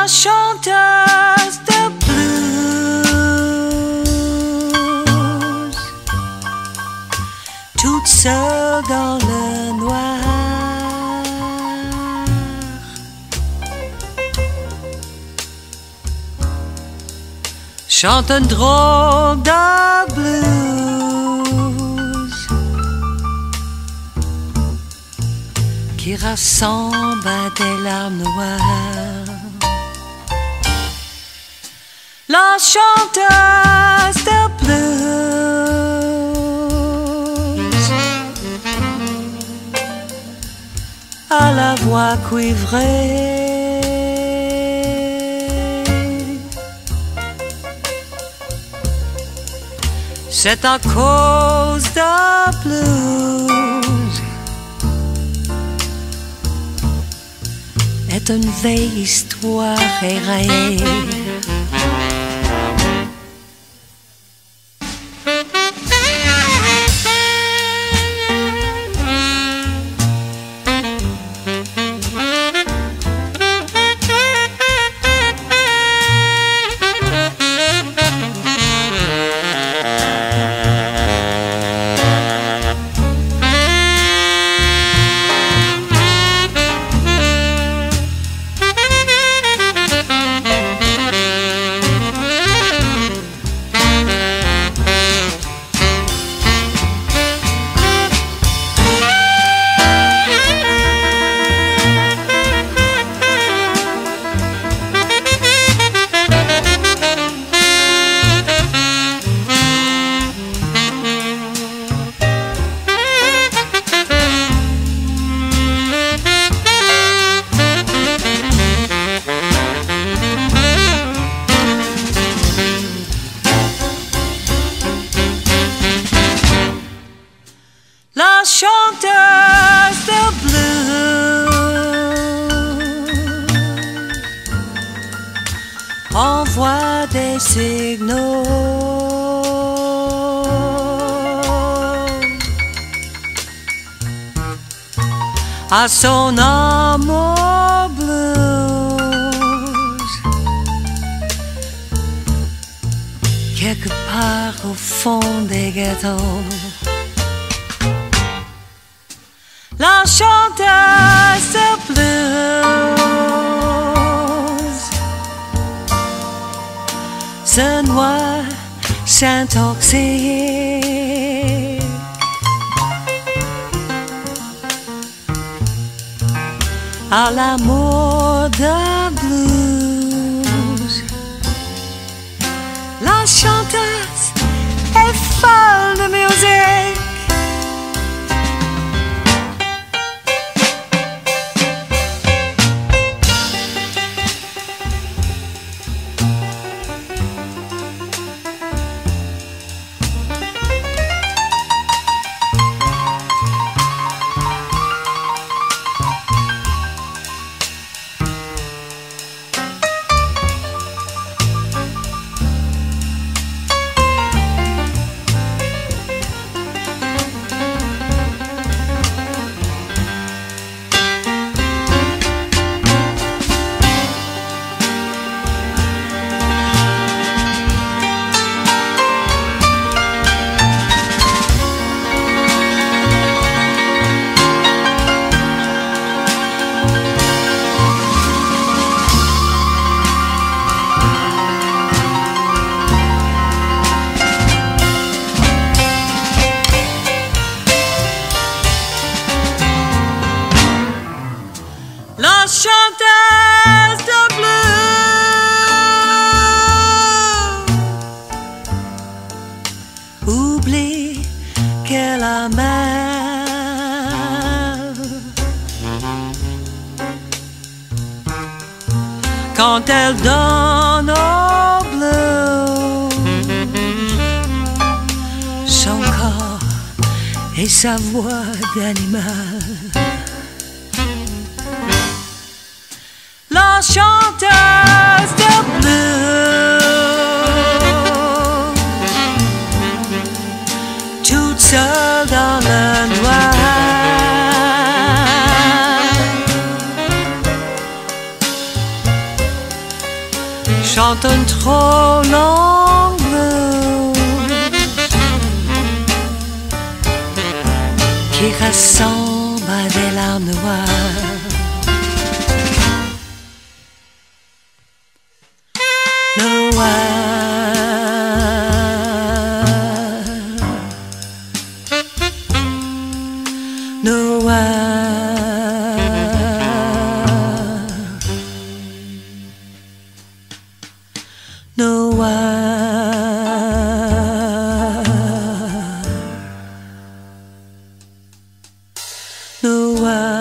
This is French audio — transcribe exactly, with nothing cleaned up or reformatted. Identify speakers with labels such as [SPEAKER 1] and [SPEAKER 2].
[SPEAKER 1] La chanteuse de blues, toute seule dans le noir, chante un drôle de blues qui rassemble à des larmes noires. La chanteuse de blues à la voix cuivrée, c'est à cause de blues est une vieille histoire errée. La chanteuse de blues envoie des signaux à son amour blues, quelque part au fond des ghettos. La chanteuse de blues se noie, s'intoxique à l'amour de blues. La chanteuse est folle de musique, la chanteuse de blues oublie qu'elle a mal quand elle donne au blues son corps et sa voix d'animal. La chanteuse de blues, toute seule dans le noir, chante un trop long blues qui ressemble à des larmes noires. No, I